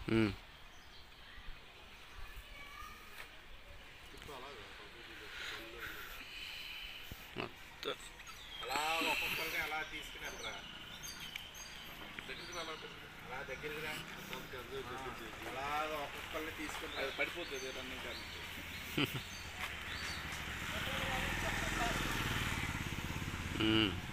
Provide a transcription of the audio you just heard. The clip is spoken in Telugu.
ఉమ్. మొత్తం అలా ఒక్కొక్కరిని అలా తీసుకునేట్రా దగ్గరికి అలా దగ్గరికి రా అలాగ ఒక్కొక్కరిని తీసుకుని అది పడిపోతుంది రన్నింగ్ కానీ